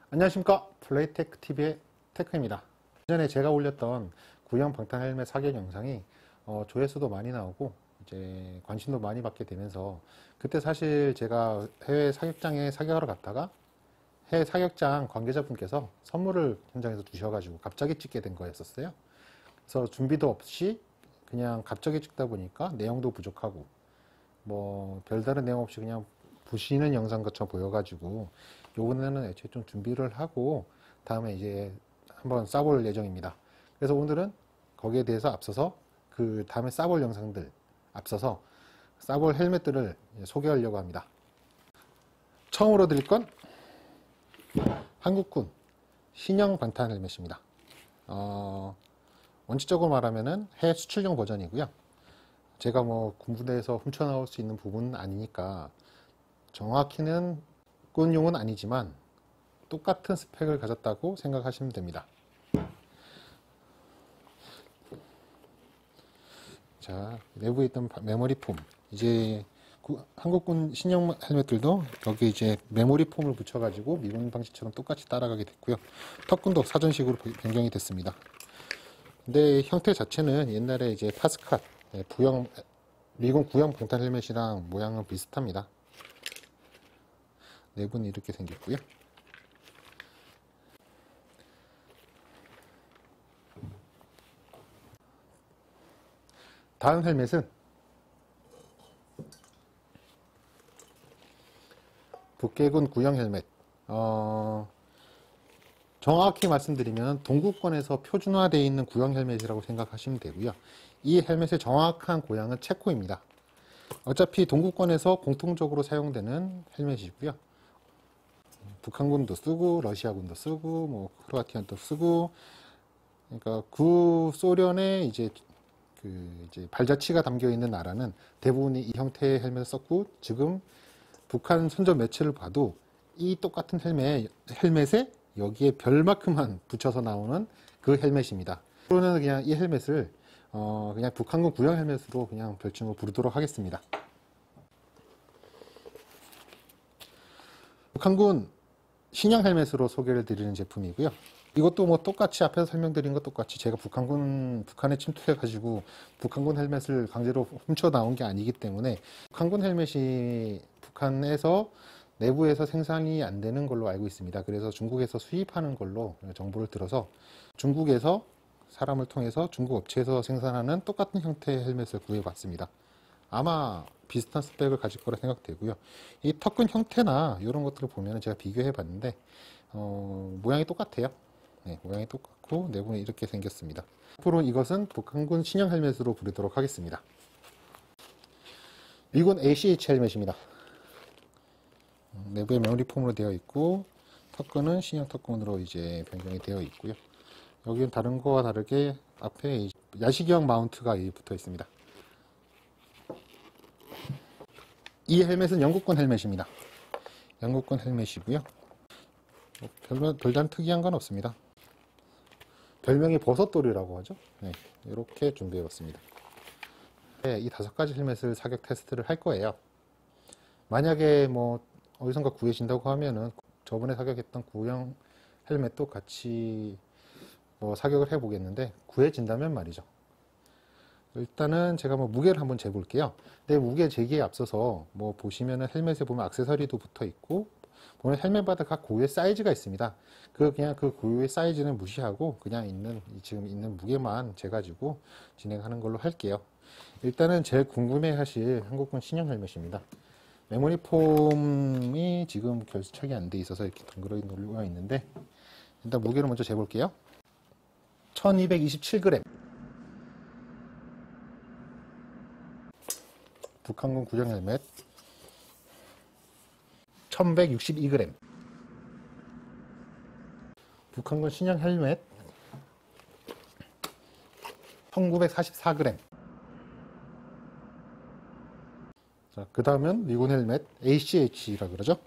안녕하십니까, 플레이테크TV의 테크입니다. 전에 제가 올렸던 구형 방탄 헬멧 사격 영상이 조회수도 많이 나오고 이제 관심도 많이 받게 되면서, 그때 사실 제가 해외 사격장에 사격하러 갔다가 해외 사격장 관계자분께서 선물을 현장에서 주셔가지고 갑자기 찍게 된 거였었어요. 그래서 준비도 없이 그냥 갑자기 찍다 보니까 내용도 부족하고 뭐 별다른 내용 없이 그냥 보시는 영상 것처럼 보여가지고, 요번에는 애초에 좀 준비를 하고 다음에 이제 한번 쏴볼 예정입니다. 그래서 오늘은 거기에 대해서 앞서서 그 다음에 쏴볼 영상들 앞서서 쏴볼 헬멧들을 소개하려고 합니다. 처음으로 드릴 건 한국군 신형 방탄 헬멧입니다. 원칙적으로 말하면은 해외 수출용 버전이고요. 제가 뭐 군부대에서 훔쳐나올 수 있는 부분은 아니니까 정확히는 군용은 아니지만 똑같은 스펙을 가졌다고 생각하시면 됩니다. 자, 내부에 있던 메모리 폼, 이제 한국군 신형 헬멧들도 여기 이제 메모리 폼을 붙여가지고 미군 방식처럼 똑같이 따라가게 됐고요. 턱끈도 사전식으로 변경이 됐습니다. 근데 형태 자체는 옛날에 이제 파스칼 미군 구형 방탄 헬멧이랑 모양은 비슷합니다. 내부는 이렇게 생겼고요. 다음 헬멧은 북해군 구형 헬멧. 정확히 말씀드리면 동구권에서 표준화되어 있는 구형 헬멧이라고 생각하시면 되고요. 이 헬멧의 정확한 고향은 체코입니다. 어차피 동구권에서 공통적으로 사용되는 헬멧이고요. 북한군도 쓰고 러시아군도 쓰고 뭐 크로아티아도 쓰고, 그러니까 구소련의 이제 발자취가 담겨 있는 나라는 대부분이 이 형태의 헬멧을 썼고, 지금 북한 선전 매체를 봐도 이 똑같은 헬멧에 여기에 별만큼만 붙여서 나오는 그 헬멧입니다. 저는 그냥 이 헬멧을 그냥 북한군 구형 헬멧으로 그냥 별칭으로 부르도록 하겠습니다. 북한군 신형 헬멧으로 소개를 드리는 제품이고요. 이것도 뭐 똑같이 앞에서 설명드린 것 똑같이 제가 북한에 침투해가지고 북한군 헬멧을 강제로 훔쳐 나온 게 아니기 때문에, 북한군 헬멧이 북한에서 내부에서 생산이 안 되는 걸로 알고 있습니다. 그래서 중국에서 수입하는 걸로 정보를 들어서 중국에서 사람을 통해서 중국 업체에서 생산하는 똑같은 형태의 헬멧을 구해봤습니다. 아마 비슷한 스펙을 가질 거라 생각되고요. 이 턱근 형태나 이런 것들을 보면 제가 비교해 봤는데 모양이 똑같아요. 네, 모양이 똑같고 내부는 이렇게 생겼습니다. 앞으로 이것은 북한군 신형 헬멧으로 부르도록 하겠습니다. 미군 ACH 헬멧입니다. 내부에 메모리 폼으로 되어 있고 턱근은 신형 턱근으로 이제 변경이 되어 있고요. 여기는 다른 거와 다르게 앞에 야시경 마운트가 붙어 있습니다. 이 헬멧은 영국군 헬멧입니다. 영국군 헬멧이고요. 별다른 특이한 건 없습니다. 별명이 버섯돌이라고 하죠. 네, 이렇게 준비해봤습니다. 네, 이 5가지 헬멧을 사격 테스트를 할 거예요. 만약에 뭐 어디선가 구해진다고 하면은 저번에 사격했던 구형 헬멧도 같이 사격을 해보겠는데, 구해진다면 말이죠. 일단은 제가 무게를 한번 재볼게요. 근데 무게 재기에 앞서서 보시면은 헬멧에 보면 액세서리도 붙어 있고, 보면 헬멧마다 각 고유의 사이즈가 있습니다. 그냥 그 고유의 사이즈는 무시하고 그냥 지금 있는 무게만 재가지고 진행하는 걸로 할게요. 일단은 제일 궁금해 하실 한국군 신형 헬멧입니다. 메모리 폼이 지금 결착이 안 돼 있어서 이렇게 덩그러니 놀고 있는데, 일단 무게를 먼저 재볼게요. 1227g. 북한군 구형 헬멧 1162g. 북한군 신형 헬멧 1944g. 자, 그 다음은 미군 헬멧 ACH라 그러죠.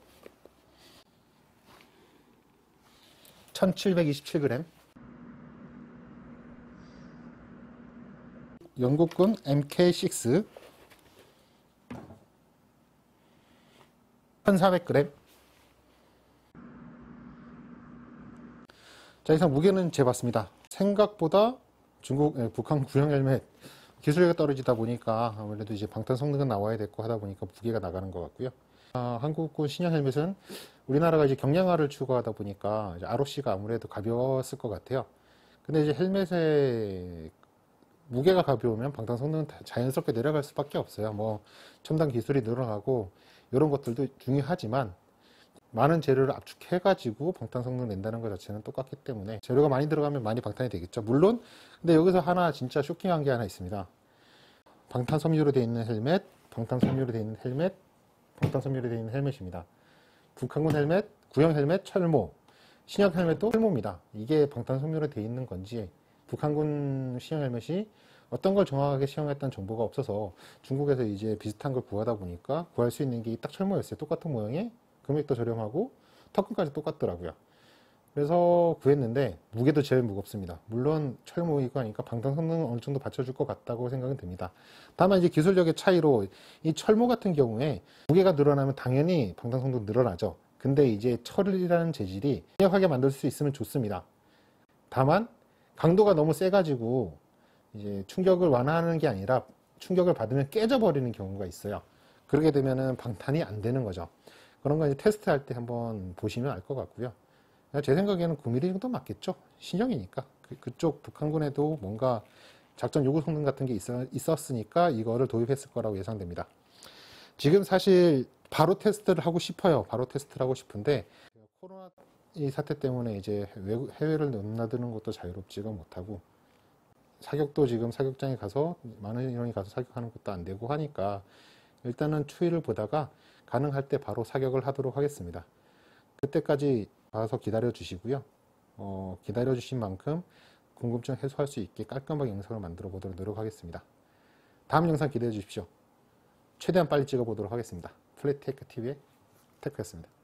1727g. 영국군 MK6 1400g. 자, 이상 무게는 재봤습니다. 생각보다 북한 구형 헬멧 기술력이 떨어지다 보니까 아무래도 이제 방탄 성능은 나와야 됐고 하다 보니까 무게가 나가는 것 같고요. 한국군 신형 헬멧은 우리나라가 이제 경량화를 추구하다 보니까 이제 ROC가 아무래도 가벼웠을 것 같아요. 근데 이제 헬멧의 무게가 가벼우면 방탄 성능은 자연스럽게 내려갈 수밖에 없어요. 뭐 첨단 기술이 늘어나고 이런 것들도 중요하지만 많은 재료를 압축해가지고 방탄 성능 낸다는 것 자체는 똑같기 때문에 재료가 많이 들어가면 많이 방탄이 되겠죠. 물론 근데 여기서 하나 진짜 쇼킹한 게 하나 있습니다. 방탄 섬유로 되어 있는 헬멧, 방탄 섬유로 되어 있는 헬멧, 방탄 섬유로 되어 있는 헬멧입니다. 북한군 헬멧, 구형 헬멧, 철모, 신형 헬멧도 철모입니다. 이게 방탄 섬유로 되어 있는 건지 북한군 신형 헬멧이 어떤 걸 정확하게 시험했다는 정보가 없어서 중국에서 이제 비슷한 걸 구하다 보니까 구할 수 있는 게 딱 철모였어요. 똑같은 모양에 금액도 저렴하고 턱끈까지 똑같더라고요. 그래서 구했는데 무게도 제일 무겁습니다. 물론 철모이고 하니까 방탄 성능은 어느 정도 받쳐줄 것 같다고 생각은 듭니다. 다만 이제 기술력의 차이로 이 철모 같은 경우에 무게가 늘어나면 당연히 방탄 성능 늘어나죠. 근데 이제 철이라는 재질이 강력하게 만들 수 있으면 좋습니다. 다만 강도가 너무 세가지고 이제 충격을 완화하는 게 아니라 충격을 받으면 깨져버리는 경우가 있어요. 그렇게 되면은 방탄이 안 되는 거죠. 그런 거 이제 테스트할 때 한번 보시면 알 것 같고요. 제 생각에는 9mm 정도 맞겠죠. 신형이니까. 그쪽 북한군에도 뭔가 작전 요구 성능 같은 게 있었으니까 이거를 도입했을 거라고 예상됩니다. 지금 사실 바로 테스트를 하고 싶어요. 바로 테스트를 하고 싶은데 코로나 이 사태 때문에 이제 해외를 넘나드는 것도 자유롭지가 못하고 사격도 지금 사격장에 가서 많은 인원이 가서 사격하는 것도 안 되고 하니까 일단은 추이를 보다가 가능할 때 바로 사격을 하도록 하겠습니다. 그때까지 가서 기다려 주시고요. 기다려 주신 만큼 궁금증 해소할 수 있게 깔끔하게 영상을 만들어 보도록 노력하겠습니다. 다음 영상 기대해 주십시오. 최대한 빨리 찍어 보도록 하겠습니다. 플랫테크 TV의 테크였습니다.